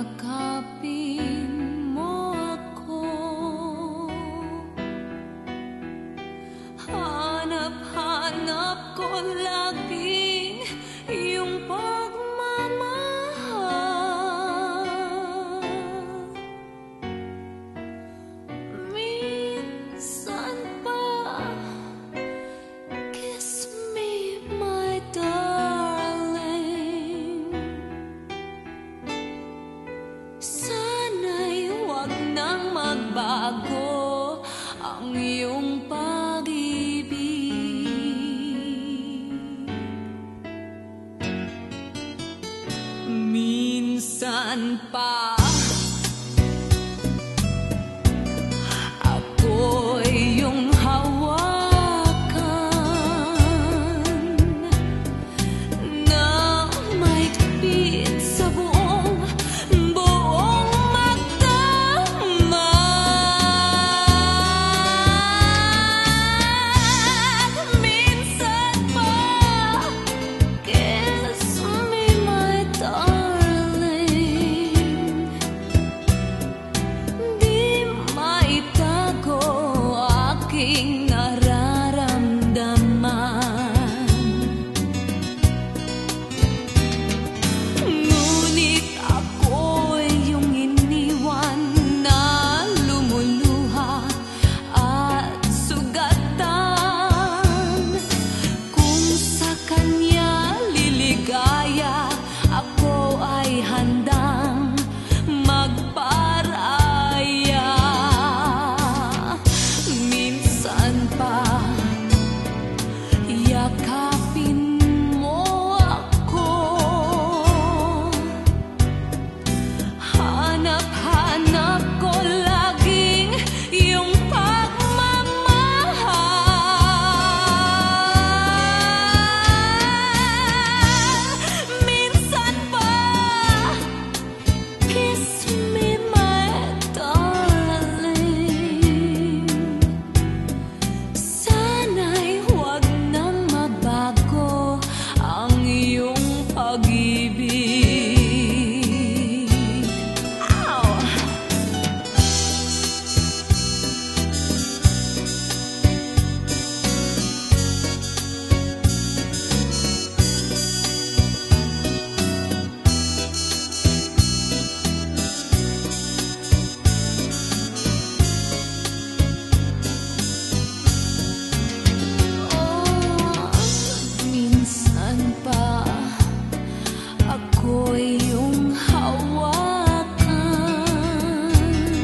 yakapin mo ako. Hanap-hanap ko laging iyong pagmamahal. Minsan pa, kiss me my darling. Sana'y huwag nang magbago ang iyong pag-ibig. Minsan pa ako'y iyong hawakan na mahigpit sa buong magdamag. Minsan pa, kiss me my darling. Di maitago aking nararamdaman. Ngunit ako'y iyong iniwan na lumuluha at sugatan. Kung sa kanya liligaya, ako ay handang magparaya. Minsan pa, yakapin mo ako. Hanap-hanap ko laging iyong pagmamahal. Minsan pa, kiss me my darling. Sana'y huwag nang mabago ang iyong pag-ibig. Ow! Minsan pa ako'y iyong hawakan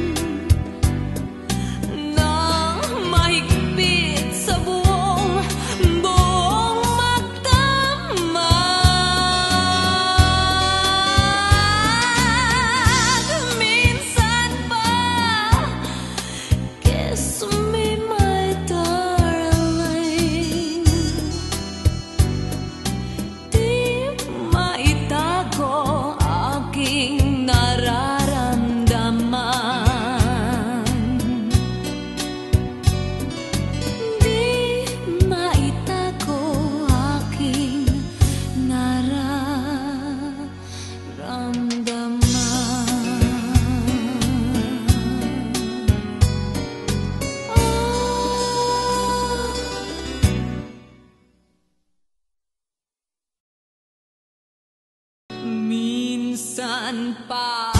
na mahigpit sa buong magdamag. Minsan pa, kiss me my darling. Di maitago aking nararamdaman. Di maitago aking nararamdaman. Minsan pa